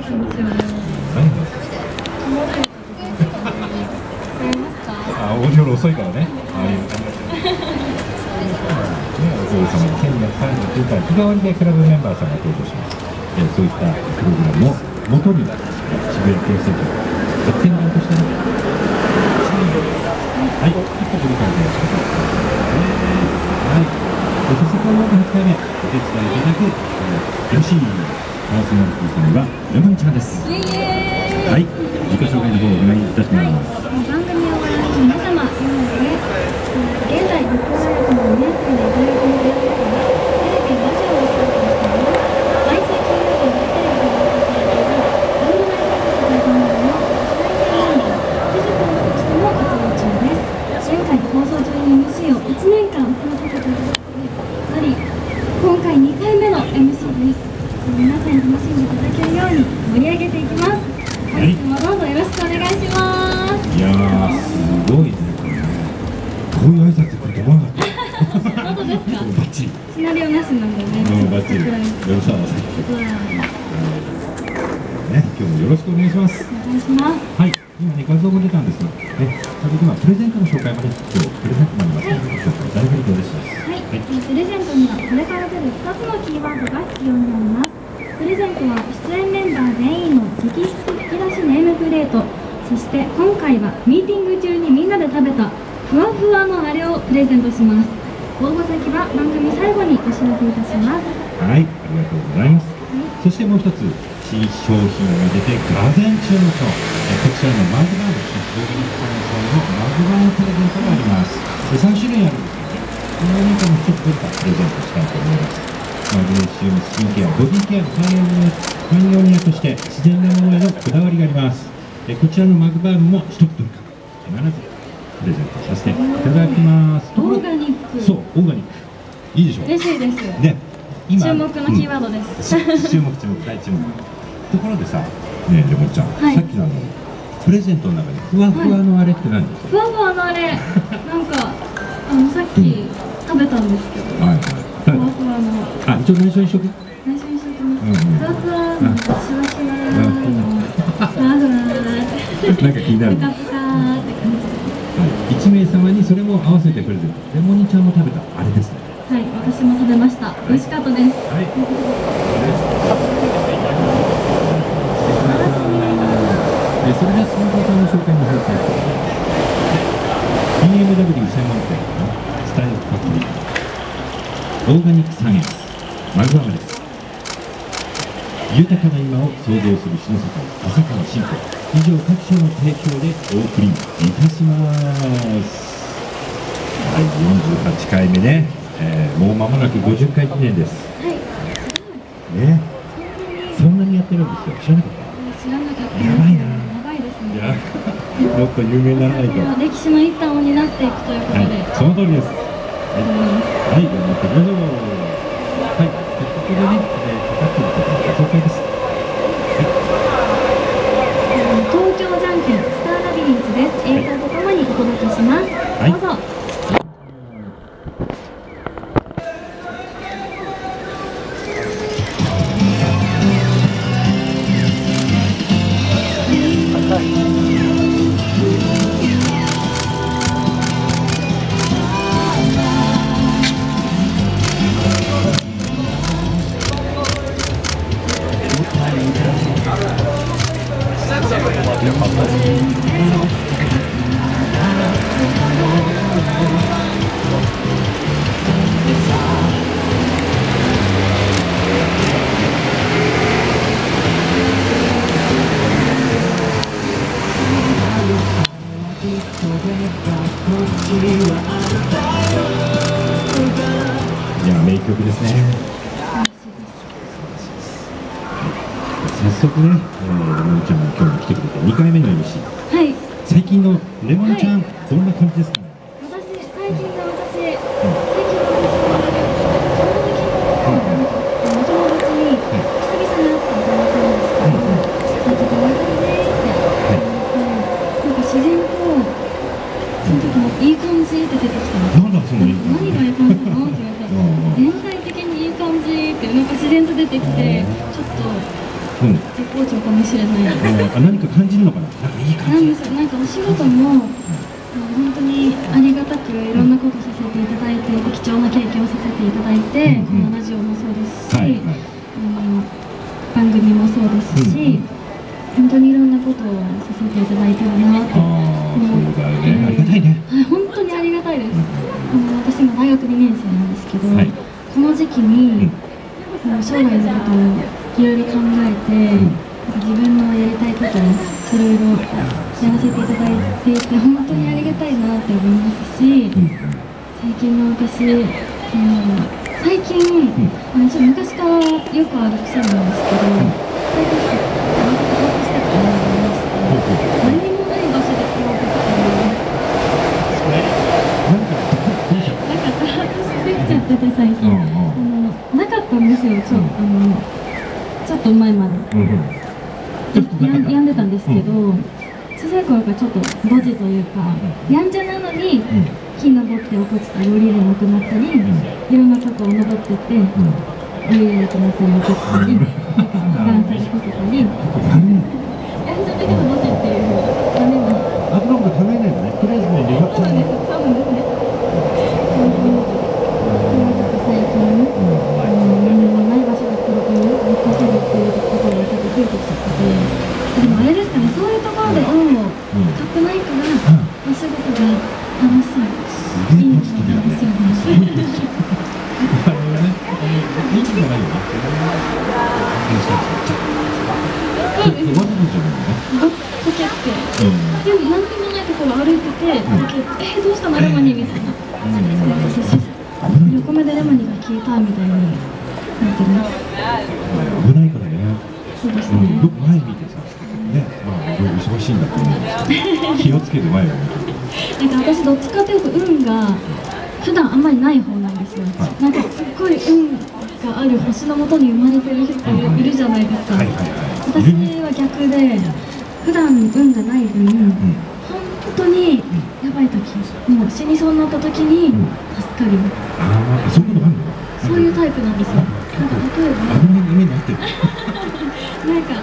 あ、オーディオ遅いからね。お嬢様に1239回日替わりでクラブメンバーさんが登場します。そういったプログラムを元に渋谷プロセント特典版としてね、はい、一歩振り返ってください。はい、そして今後の8回目お手伝いいただくMCパーソナリティさんはレモンちゃんです。はい、自己紹介の方をお願いいたします。 番組をご覧の皆様、ヨネです。現在、北欧大学の2年生で大学の大学でテレビ、ラジオをスタートしています。毎週金曜日にテレビで放送されているオンライン家族の番組の主催メンバー、フィジカルとしても活動中です。前回放送中に MC を1年間務めさせていただくことになり、今回2回目の MC です。皆さん楽しんでいただけるように盛り上げていきます。本日もどうぞよろしくお願いします。 いやー、すごいね。こういう挨拶来ると思わなかった。 本当ですか？ バッチリ。 シナリオなしなんでね。 バッチリ。よろしくお願いします。ね、今日もよろしくお願いします。 お願いします。 はい、今ね、画像も出たんですが、ね、それではプレゼントの紹介まで、今日プレゼントになりますので、ご紹介いただけると嬉しいです。 はい、プレゼントにはこれから出る2つのキーワードが必要になります。プレゼントは出演メンバー全員の直筆引き出しネームプレート、そして今回はミーティング中にみんなで食べたふわふわのあれをプレゼントします。応募先は番組最後にお知らせいたします。 はい、ありがとうございます。そしてもう一つ、新商品が出てがぜん注目のこちらのマグバーム、オーガニックサイエンスさんのマグバームプレゼントがあります。3種類あるんですので、この中の1つどれかプレゼントしたいと思います。マグネシウムスキンケア、ボディケアのパイオニアとして自然なものへのこだわりがあります。こちらのマグバームも1つどれか必ずプレゼントさせていただきます。 オーガニック。 そう、オーガニック。いいでしょう。 嬉しいです。 ね、今注目のキーワードです。 注目、大注目。ところでさ、ねえ、レモンちゃん、 はい、 さっきのプレゼントの中にふわふわのあれって何ですか？ ふわふわのあれ、なんかさっき食べたんですけど。はい。ふわふわの。 あ、一応内緒にしとく。 内緒にしときます。ふわふわのシワシワのふわふわってなんか気になる。 ぷかぷかって感じ。1名様にそれも合わせてプレゼント。レモニちゃんも食べたあれですね。 はい、私も食べました。美味しかったです。はい。それではスポンサーさんの紹介に入っていきます。BMW 専門店のスタイルファクトリー、オーガニックサイエンス、マグバームです。豊かな今を創造する篠坂浅川新子、以上各社の提供でお送りいたします。はい、48回目ね、もう間もなく50回記念です。 はい。 ね、そんなにやってるんですよ。知らなかった？ 知らなかった。 やばいな。 やばいですね。 もっと有名にならないと。 歴史の一端を担っていくということで。 はい、その通りです。はい、頑張っていきましょう。はい、ここでね、かかっていることの紹介です。 東京じゃんけんスターラビリンスです。映像とともにお届けします。どうぞ。いや、名曲ですね。早速ね、レモンちゃんが今日も来てくれて2回目の MC。はい。最近のレモンちゃん、どんな感じですかね。 最近の私、お友達に久々に会ったお友達なんですけど、最近どんな感じってなんか自然とその時もいい感じって出てきたんです。 なんだそのいい感じ。 何がいい感じなのって言われて、全体的にいい感じってなんか自然と出てきて、ちょっと絶好調かもしれないです。 何か感じるのかな。なんかいい感じ。 なんですよ、なんかお仕事も本当にありがたくいろんなことさせていただいて、貴重な経験をさせていただいて、このラジオもそうですし、番組もそうですし、本当にいろんなことをさせていただいてるなって思って、 ありがたいね。 はい、本当にありがたいです。私今大学2年生なんですけど、この時期に将来のことをいろいろ考えて、自分のやりたいことをいろいろやらせていただいていて、本当にありがたいなって思いますし、最近の私、最近、ちょっと昔からよくある癖なんですけど、最近ちょっと発したことがありまして、何もない場所でカラオケとかなんか多発してきちゃってて、最近なかったんですよ、ちょっと前まで。病んでたんですけど、小さい頃からちょっとドジというか、やんちゃなのに木登って落っこちたり降りれなくなったり、いろんなとこを登ってって降りれなくなったり落っこちたり、段差にこけたり、やんちゃだけどドジっていうダメな。 あとなんか考えないのね。とりあえずもうリハそうなんです、そうなんですね。最近何もない場所でずっと手でっていうところがちょっと増えてきちゃってて。でもあれですかね、そういうところで運を使ってないから、お仕事が楽しい。いいんですよね。 あれはね、いいんじゃないよね。 そうです。こけって、全部何にもないところ歩いてて、こけどうしたのレモニーみたいな。横目でレモニーが消えたみたいになってます。 危ないからね。 そうですね。 よく前見てさ。ね、忙しいんだと思うんですけど、気をつけて前を見て。 なんか私どっちかというと運が普段あんまりない方なんですよ。なんかすっごい運がある星の下に生まれてる人いるじゃないですか。私は逆で、普段運がない分、本当にやばい時、もう死にそうになった時に助かる。 ああ、そういうことあるの？ そういうタイプなんですよ。なんか例えば危ない夢になってる。 なんか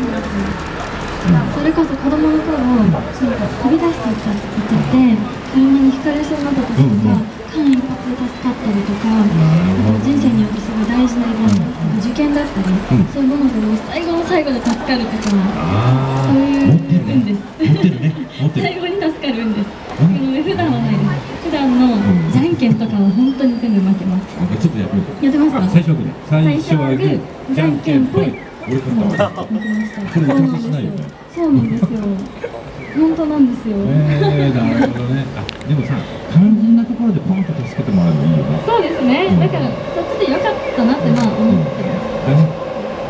それこそ子供の頃、なんか飛び出していっちゃって車にひかれそうになった時とか、間一髪で助かったりとか、人生においてすごい大事なイベント、受験だったり、そういうもので最後の最後で助かるとか、そういう運です。最後に助かる運です。普段はないです。普段のじゃんけんとかは本当に全部負けます。 ちょっとやってみよう。 やってますか？ 最初はグー、じゃんけんぽい。俺勝ったわ。これ打ち合わせしないよね。 そうなんですよ。本当なんですよ。 なるほどね。でもさ、肝心なところでポンと助けてもらうのいいよね。 そうですね。だからそっちで良かったなって思ってます。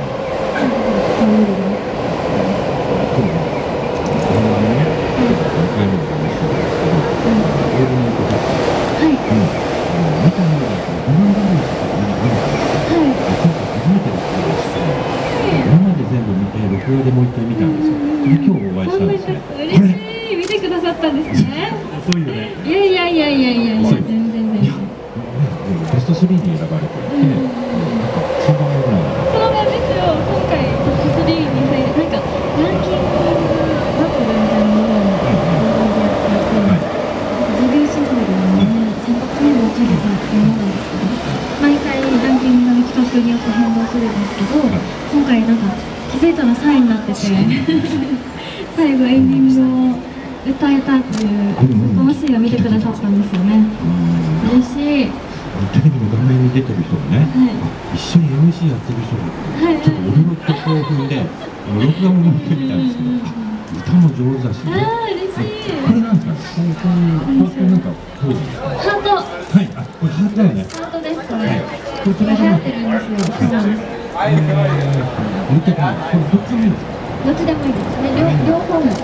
録画でもう一回見たんですよ。今日お会いしたんですね。 嬉しい。見てくださったんですね。 そういうね。 いや全然。 ベスト3に選ばれていて、3番目ぐらいなんです。 そうなんですよ。今回トップ3に入る、なんかランキングバトルみたいなものをやっていて、デビューシングルの選抜メンバーをかけたものなんですけど、毎回ランキングの企画によって変動するんですけど、今回なんか気づいたら3位になってて最後エンディングを歌えたっていうこのシーンを見てくださったんですよね。嬉しい。 テレビの画面に出てる人がね、一緒に MC やってる人がちょっと驚きと興奮で録画も見てみたんですけど、歌も上手だしね。 嬉しい。 これなんですかね。これなんかポーズですか？ ハート。 はい、これハートだよね。 ハートですこれ。これ流行ってるんですよ。そうなんです。 見てない。これどっちでもいいですか？ どっちでもいいですね。両方も。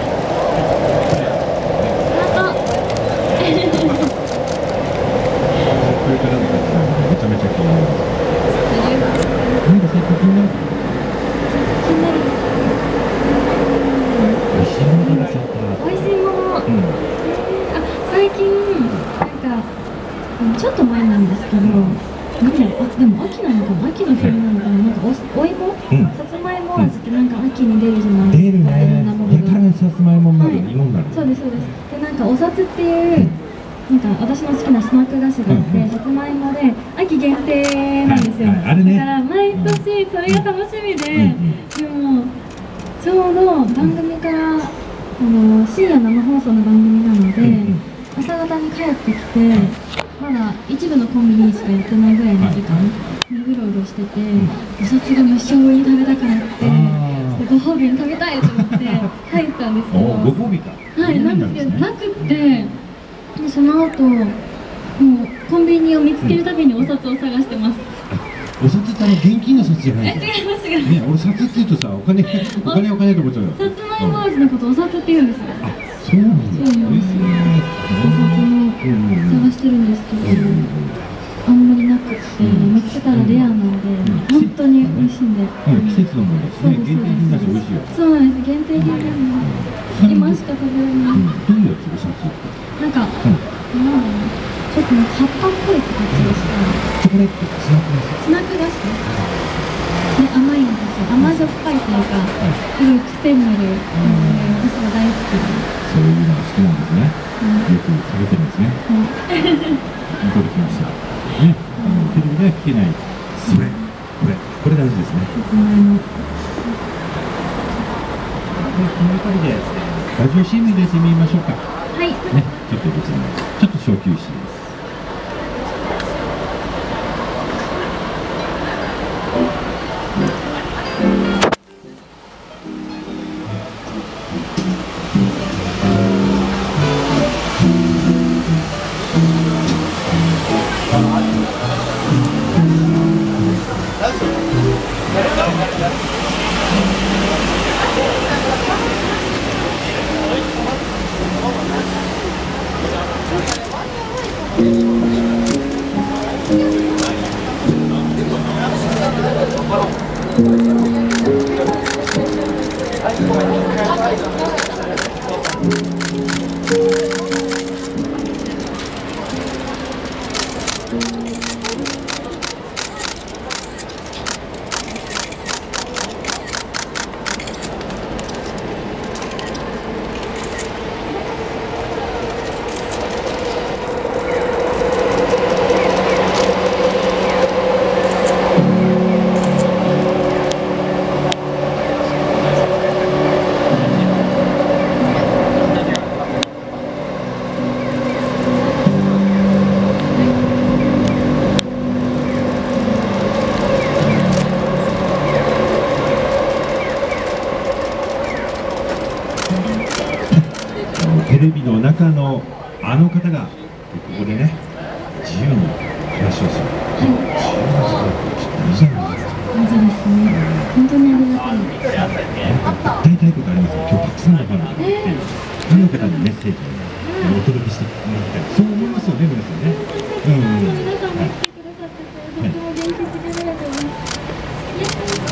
ハート。 これからの活動がめちゃめちゃ気になります。なんか最近気になる。 気になる。 美味しいものがさ、 美味しいもの。最近なんかちょっと前なんですけど、でも秋なのかな、秋の冬なのかな、なんかお芋、さつまいも秋に出るじゃない出るですか、いろんなもね。 のが。 やたらさつまいもになる、 はい芋になる。 そうですそうです。でなんかお札っていうなんか私の好きなスナック菓子があって、さつまいもで秋限定なんですよ。 はいはいあるねだから毎年それが楽しみで、でもちょうど番組から深夜生放送の番組なので、朝方に帰ってきて、まだ一部のコンビニしかやってないぐらいの時間にうろうろしてて、お札が無性に食べたくなって、ご褒美に食べたいと思って入ったんですけど、 ご褒美か。 はい、なんですけどなくって、でその後もうコンビニを見つけるたびにお札を探してます。 お札って現金の札じゃない。 違います違います。 ね、俺札って言うとさ、お金と思っちゃうよ。 さつまいも味のことお札って言うんですよ。 あ、そうなんだ。 そうなんですよ。お札も探してるんですけど、あんまりなくって、見つけたらレアなんで、本当に美味しいんで。 季節のものですね。限定品だし美味しいよ。 そうなんです。限定品なんで、今しか食べれない。 どういうやつお札？ なんか、ちょっと葉っぱっぽい形をしたチョコレート、スナック菓子。 スナック菓子です。で、甘いんですよ。甘じょっぱいというか、すごい癖になる味で、私は大好きで。 そういうのが好きなんですね。よく食べてるんですね。見とれきました。ね、テレビでは聞けない。それ、これ大事ですね。 さつまいも。 この辺りでラジオ CM 入れてみましょうか。 はい。 ね、ちょっと別にちょっと小休止です。テレビの中のあの方がここでね自由に話をする。自由な時間っていいじゃないですか。 マジですね。本当にありがたい。 訴えたいことありますよ。今日たくさんのファンがいて、ファンの方にメッセージをお届けしてもらいたい。そう思いますよね、皆さんね。 皆さんも来てくださってて、とっても元気づけられてます。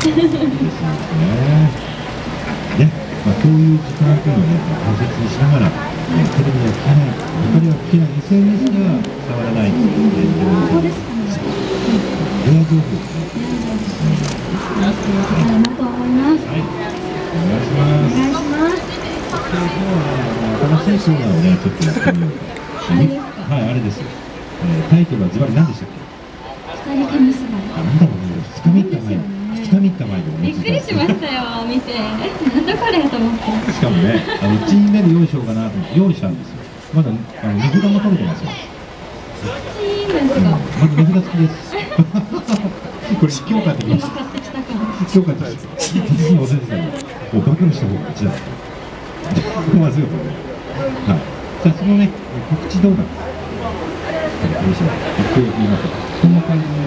ですね。ね、こういう時間っていうのをね、大切にしながら、テレビでは聞けない、他では聞けない、SNS では伝わらない、 そうですかね。 レア情報ですね。 話していけたらなと思います。 はい、お願いします。 お願いします。 今日は新しいコーナーをね、ちょっとやってみようと。 あれですか。 はい、あれです。タイトルはズバリ何でしたっけ？ 二人紙芝居。 なんだろうね、2日3日前。2日3日前で思びっいついた。 くりしましたよ、見て。なんだこれと思って。 しかもね、1位目で用意しようかなと思って用意したんですよ。まだ値札も取れてますよ。 チームですか。 まだ値札付きです。これ今日買ってきました。 今買ってきたか。 今日買ってきた。実に忘れてたの。もう暴露した方が勝ちだ。まずいことね。はい。じゃあそのね、告知動画。これ試しに言ってみましょう。こんな感じで。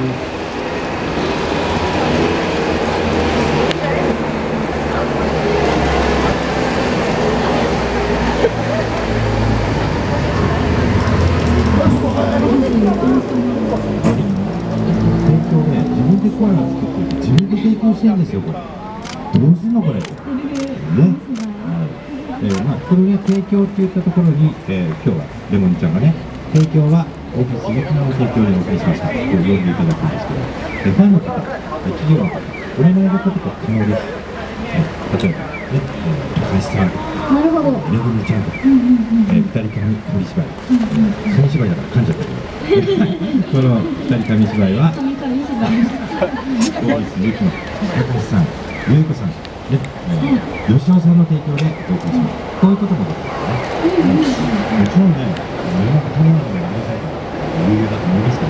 コアラ作って自分で提供してるんですよ、これ。どうすんのこれ。ね。これね、提供っていったところに、今日はレモンちゃんがね、提供はオフィス沖縄の提供でお送りしました。こう呼んでいただくんですけど、ファンの方、企業の方、お名前のことと可能です。 例えばね、高橋さんとかなるほど。 めぐみちゃんとか、二人紙芝居、その芝居だから噛んじゃったけどこの二人紙芝居は神々芝居。 大石ゆきの高橋さん、ゆうこさん、ね、吉尾さんの提供でお送りします。こういうこともできますね。もちろんね、世の中友達がありませんから有料だと思いますけど、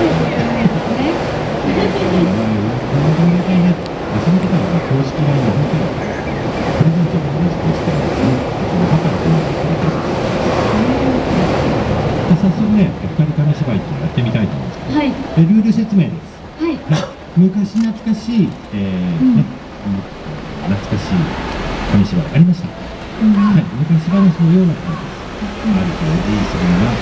名前をこの大会ね、その方は公式 LINE の本当にプレゼントも同じ公式 LINE ですね。だからこの早速ね、二人紙芝居ってやってみたいと思うんですけど、 はい。 ルール説明です。 はい。 昔懐かしい、ね、懐かしい紙芝居ありました。はい、昔話のような感じです。ある日おじいさんが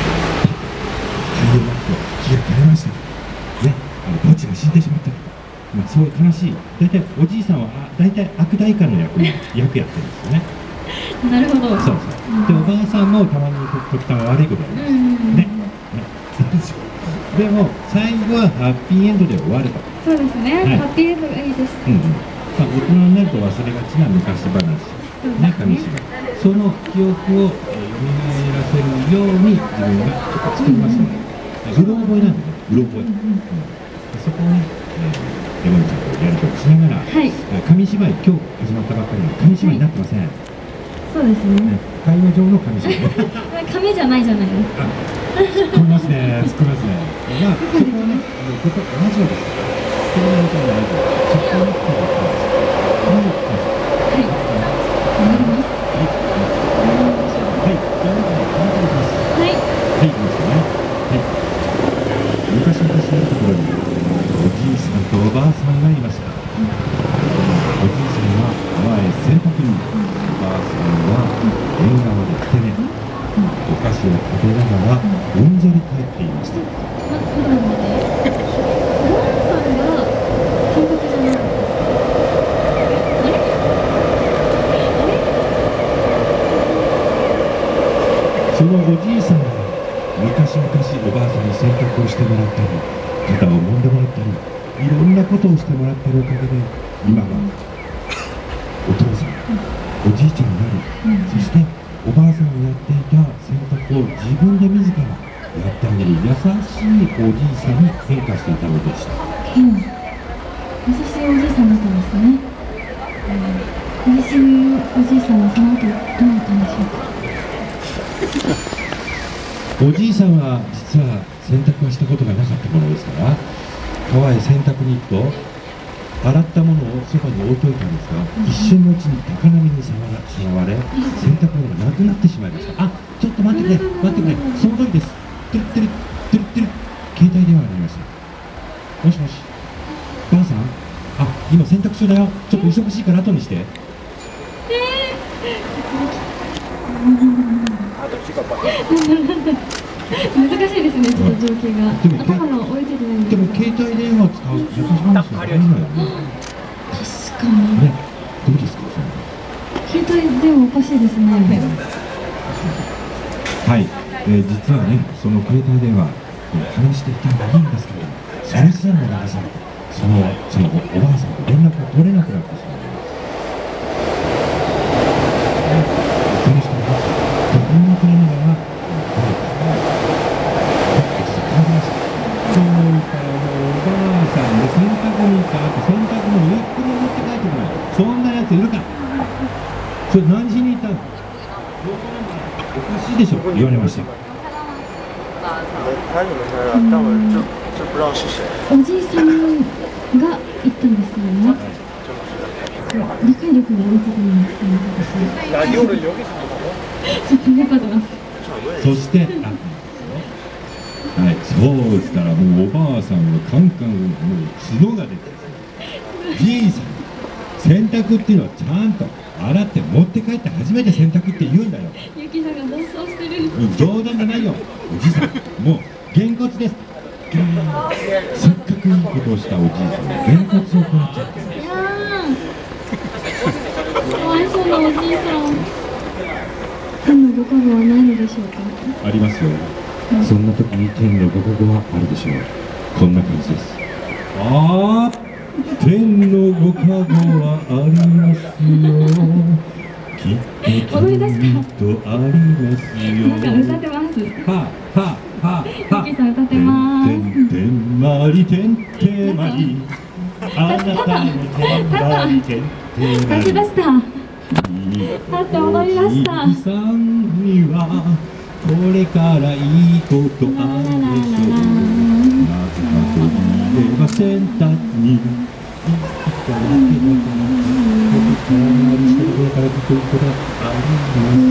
灰をまくと火が枯れました。ね、ポチが死んでしまったとか、まあ、そういう悲しい。大体おじいさんは大体悪代官の役やってるんですよね。 なるほど。 そうそう。でおばあさんもたまに時たま悪いことやります。ね。でも最後はハッピーエンドで終わると。 そうですね。ハッピーエンドがいいです。 まあ、大人になると忘れがちな昔話、ね、紙芝居。その記憶を蘇らせるように自分がちょっと作りますので、うろ覚えなんでね、うろ覚え。そこをね、レモンちゃんとやり取りしながら、紙芝居、今日始まったばっかりの紙芝居になってません。 そうですね。 会話上の紙芝居。 紙じゃないじゃないですか。 突っ込みますね、突っ込みますね。まあ、そこはね、ここラジオです。そこの歌があると、そこに来てはい。頑張ります。 はい、じゃあ、まずは、 はい。 はい、いきますね。はい。昔々のところに、おじいさんとおばあさんがいました。おじいさんは川へ洗濯に、おばあさんは縁側でふて寝、お菓子を食べながらうんざり帰っていました。 おばあさんが洗濯じゃない。 そのおじいさんは昔々おばあさんに洗濯をしてもらったり、肩を揉んでもらったり、いろんなことをしてもらってるおかげで、今はお父さん、おじいちゃんになり、そしておばあさんがやっていた洗濯を自分で自らやってあげる優しいおじいさんに変化していたのでした。 優しいおじいさんだったんですね。優しいおじいさんはその後どうなったんでしょうか。 おじいさんは実は洗濯はしたことがなかったものですから、川へ洗濯に行くと洗ったものをそばに置いといたんですが、一瞬のうちに高波にさらわれ、洗濯物がなくなってしまいました。あ、ちょっと待ってくれ、待ってくれ、その時です。てるてるてるてる、携帯電話が鳴りました。もしもし、ばあさん、あ、今洗濯中だよ、ちょっと忙しいから後にして。 難しいですね、ちょっと状況が。頭が追いついてないんです。 でも携帯電話使う優し話がありないよね。 確かに。 ね、どうですか、 携帯電話おかしいですね。 はい、実はね、その携帯電話、話していたのはいいんですけど、それすらも流されて、そのおばあさんと連絡が取れなくなってしまいます。この人が途方に暮れながら、そういったおばあさんで洗濯に行った後、洗濯物ゆっくり持って帰ってこない。そんなやついるか。それ何しに行ったの。おかしいでしょ、言われました。 おじいさんが言ったんですよね。理解力が追いついてないんですね。ちょっと粘ってます。 そして、はい、そうしたらもうおばあさんのカンカン、もう角が出てですね、じいさん、洗濯っていうのはちゃんと洗って持って帰って初めて洗濯って言うんだよ。 ゆきさんが暴走してる。 冗談じゃないよ、おじいさん、もうげんこつです。せっかくいいことをしたおじいさんがげんこつを食らっちゃって。 いやー、かわいそうなおじいさん。天のご加護はないのでしょうか。 ありますよ。そんな時に天のご加護はあるでしょう。こんな感じです。ああ、天のご加護はありますきっと踊り出したありますよ。 なんか歌ってます。 はあはあはあはあ。 ゆきさん歌ってます。 てんてんまりてんてんまり。あなたのてんまりてんてんまり。 立ち出した。立って踊り出した。 ゆきさんにはこれからいいことあるでしょう。なぜかといえば洗濯に行っただけだからここからしてるからきっといいことがあります。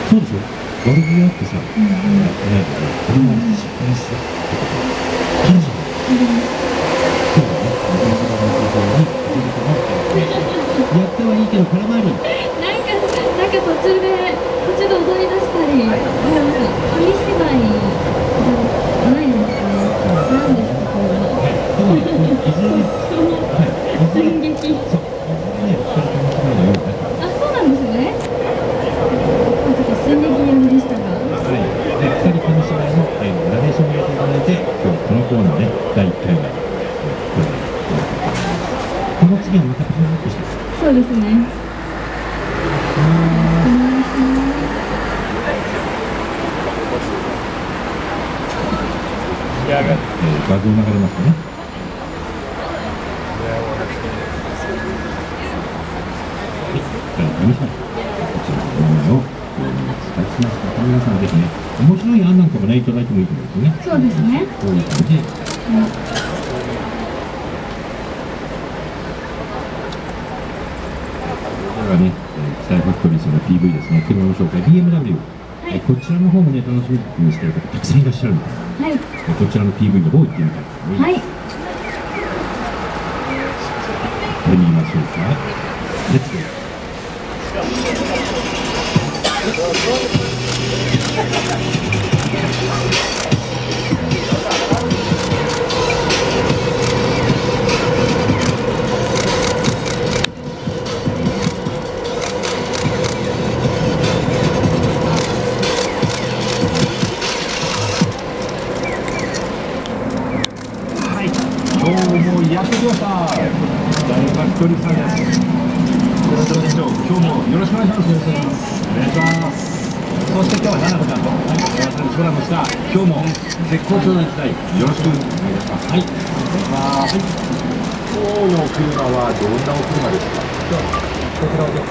そうでしょ。悪気があってさ、これまで失敗したってことあるじゃん。今日はね、私がの方にやってはいいけど空回り。 なんか途中で踊り出したり、なんか紙芝居じゃないですね。なんですかこれは。 でもいずれね、 寸劇。 そう、いずれね、2人とも芝居のようになってます。 あ、そうなんですね。ちょっと寸劇寄りでしたが。 はい、で2人紙芝居のナレーションをやっていただいて、今日このコーナーね、第1回目、この次はまたパワーアップしてます。 そうですね。 画像流れますね。皆さん、こちらのものを伝えします。皆さんぜひね、面白い案なんかもね、いただいてもいいと思うんですよね。 そうですね。 こういう感じで。これはね、スタイルファクトリーさんの PV ですね、車の紹介、BMW。こちらの方もね、楽しみにしている方、たくさんいらっしゃるので、はい、こちらの PV の方行ってみたいと思います。はい。これ見ましょうか。レッツゴー。やってきました。大ファクトリーさんです。よろしくお願いします。今日もよろしくお願いします。お願いします。そして今日は奈々子ちゃんと私の空の下、今日も絶好調な時代よろしくお願いします。はい。お願いします。今日のお車はどんなお車ですか。こちらです。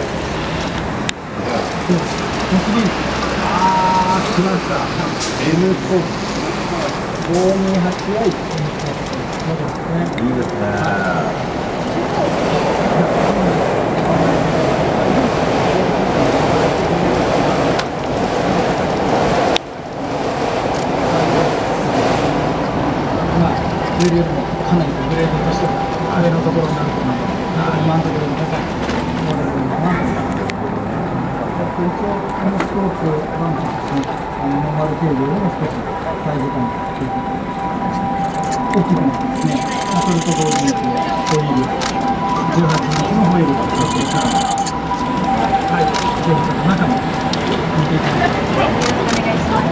来ました。N コ5288。いいですね。 重量もかなりグレードとしては上のところになると思います。今のところの高いモデルになってます。一応このスポーツバンクですね、ノーマル軽量でも少しサイズ感がついてきます。大きくなってですね、それと同時にホイール、18インチのホイールがついています。はい、ぜひその中も見ていただきます。よろしくお願いします。